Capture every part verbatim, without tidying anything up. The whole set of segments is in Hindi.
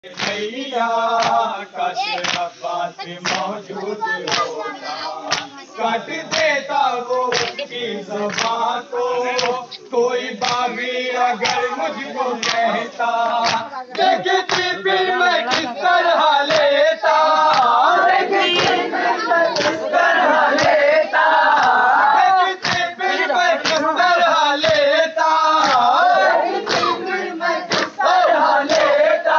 भैया काश अब्बास मौजूद होता, काट देता वो उसकी ज़ुबान को। कोई बागी अगर मुझको कहता, देखती फिर मैं किस तरह लेता, देखती मैं किस तरह लेता, देखती फिर मैं किस तरह लेता, देखती फिर मैं किस तरह लेता।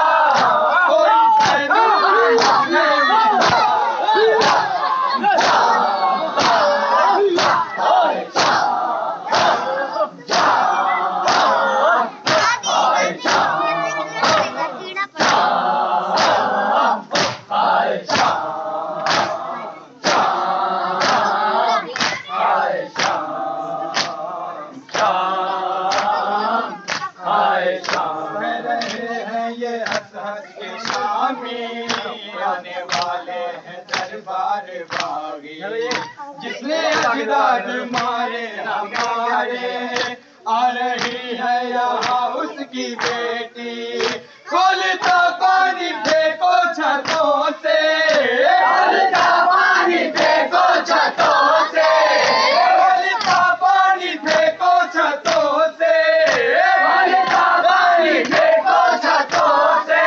आने वाले हैं दरबार बागी, जिसने अजदाद मारे हमारे, आ रही है यहाँ उसकी बेटी। खोलता पानी फेंको छतों से, खोलता पानी फेंको छतों से, खोलता पानी फेंको छतों से, खोलता पानी फेंको छतों से।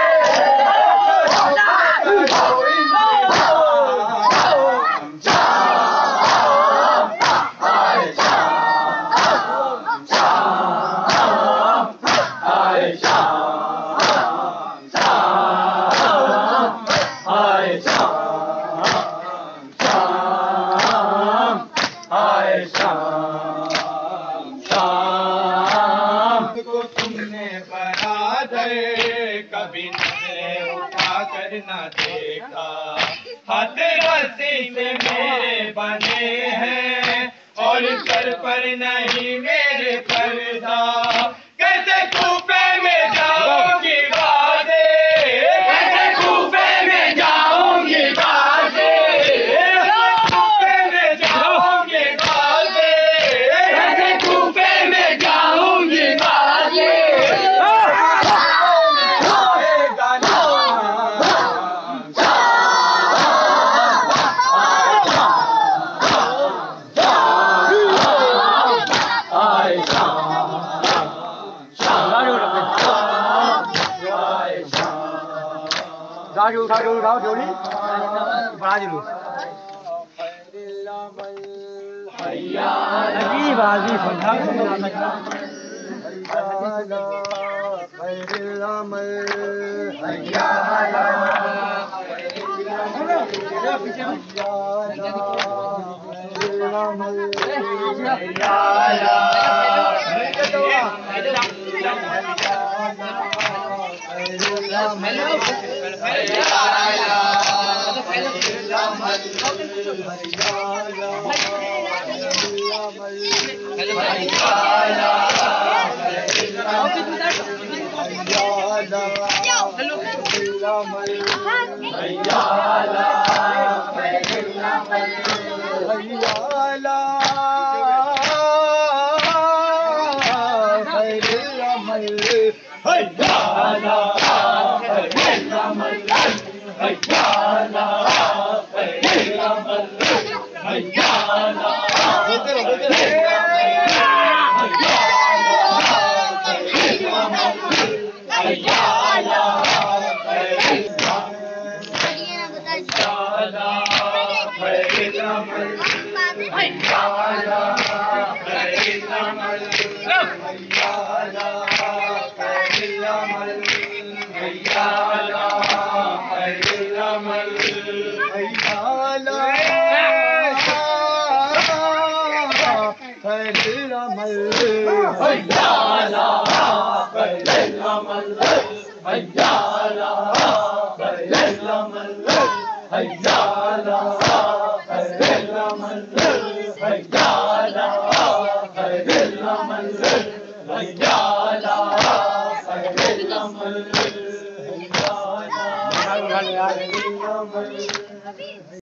कभी नजरें उठा कर न देखा, हाथ रस्सी से मेरे बने हैं और सर पर नहीं मेरे पर्दा। कैसे कूफे में जाऊंगी बाजे, कैसे कूफे में जाऊंगी बाजे, कूफे में जाऊंगी बाजे, कैसे कूफे में जाऊंगी बाजे। उठा उठा उठाओ जोड़ी बड़ा जुलूस लगी बाजी समझा